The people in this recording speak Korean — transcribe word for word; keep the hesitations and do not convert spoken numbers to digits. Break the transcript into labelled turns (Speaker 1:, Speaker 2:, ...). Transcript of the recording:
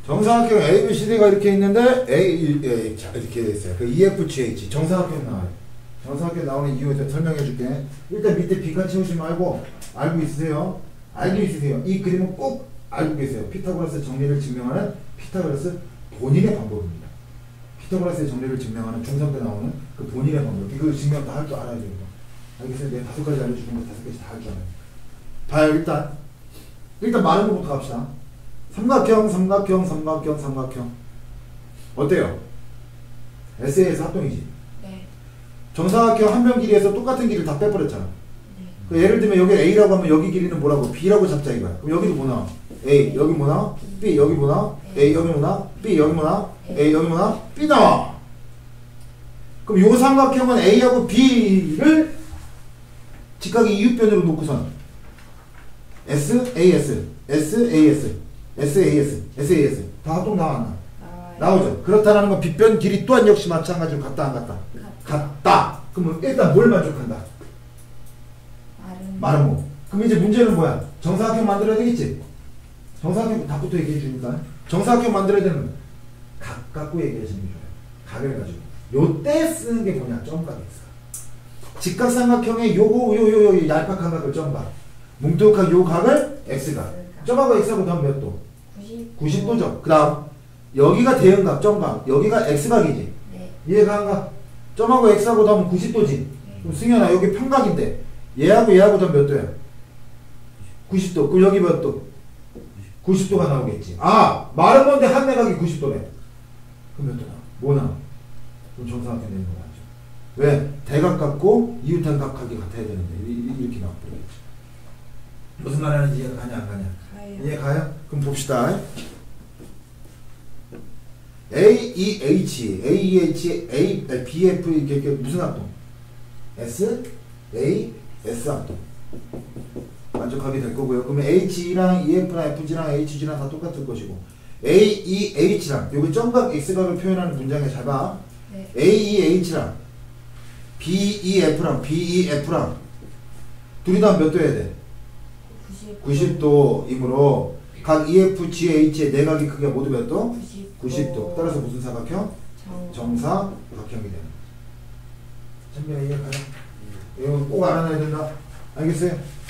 Speaker 1: 정사각형 A, B, C, D가 이렇게 있는데 A, A 자, 이렇게 돼 있어요. 그 E, F, G, H 정사각형 나와요. 정사각형 나오는 이유 좀 설명해 줄게. 일단 밑에 B칸 채우지 말고 알고 있으세요. 알고 있으세요. 이 그림은 꼭 알고 계세요. 피타고라스 정리를 증명하는 피타고라스 본인의 방법입니다. 피타고라스의 정리를 증명하는 중삼 때 나오는 그 본인의 방법. 이거 증명 다 할 줄 알아야 돼요. 알겠어요? 내가 다섯 가지 알려주는 거 다섯 가지 다 할 줄 알아요. 봐요. 일단 일단 많은 것부터 갑시다. 삼각형, 삼각형, 삼각형, 삼각형. 어때요? 에스에이에스 합동이지?
Speaker 2: 네.
Speaker 1: 정사각형 한 면 길이에서 똑같은 길이를 다 빼버렸잖아.
Speaker 2: 네.
Speaker 1: 그 예를 들면 여기 A라고 하면 여기 길이는 뭐라고? B라고 잡자 이거야. 그럼 여기도 뭐 나와? A, 여기 뭐 나와? B, 여기 뭐 나와? A, 여기 뭐 나와? B, 여기 뭐 나와? A, 여기 뭐 나와? B 나와. 그럼 요 삼각형은 A하고 B를 직각의 이웃변으로 놓고선 S, A, S, S, A, S, S, A, S, S, A, S 다 합동 나와 안 나와?
Speaker 2: 나와요.
Speaker 1: 나오죠. 그렇다는 건 빗변 길이 또한 역시 마찬가지로 같다 안 같다?
Speaker 2: 같다.
Speaker 1: 같다. 그럼 일단 뭘 만족한다?
Speaker 2: 마름.
Speaker 1: 마름모. 그럼 이제 문제는 뭐야? 정사각형 만들어야 되겠지? 정사각형 답부터 얘기해 주니까. 정사각형 만들어야 되는 각 갖고 얘기해 주는 게 좋아요. 각을 가지고. 요때 쓰는 게 뭐냐? 점각이 있어. 직각삼각형의 요거 요요 요 얄팍한 각을 점각. 뭉툭한 요 각을 x각. 점하고 x하고 더하면 몇 도?
Speaker 2: 구십.
Speaker 1: 구십 도죠. 그 다음 여기가 대응각, 점각. 여기가 x각이지.
Speaker 2: 네.
Speaker 1: 얘가 한각. 점하고 x하고 더하면 구십 도지.
Speaker 2: 네.
Speaker 1: 그럼 승현아 여기 평각인데 얘하고 얘하고 더하면 몇 도야? 구십 도. 그럼 여기 몇 도? 구십 도가 나오겠지. 아! 마른 건데 한 내각이 구십 도네. 그럼 몇 도 나와? 뭐 나와? 그럼 정사각형 되는 거 맞죠? 왜? 대각 같고 이웃한 각각이 같아야 되는데 이렇게 나와버리겠지. 무슨 말 하는지 이해가 가냐 안 가냐?
Speaker 2: 가요.
Speaker 1: 이해 가요? 그럼 봅시다. A, E, H, A, E, H, A, B, F 이렇게, 이렇게 무슨 합동? S, A, S 합동. 만족하게 될 거고요. 그러면 H랑 EF랑 Fg랑 Hg랑 다 똑같을 것이고 A, E, H랑 여기 점각 X각을 표현하는 문장에 잘 봐.
Speaker 2: 네.
Speaker 1: A, E, H랑 B, E, F랑 B, E, F랑 둘이 다 몇 도 해야 돼?
Speaker 2: 구십.
Speaker 1: 구십 도이므로 각 E, F, G, H의 내각의 크기가 모두 몇 도?
Speaker 2: 구십.
Speaker 1: 구십 도. 따라서 무슨 사각형?
Speaker 2: 정.
Speaker 1: 정사각형이 되는 거죠. 참견 이해가요? 이거 꼭 알아놔야 된다. 알겠어요?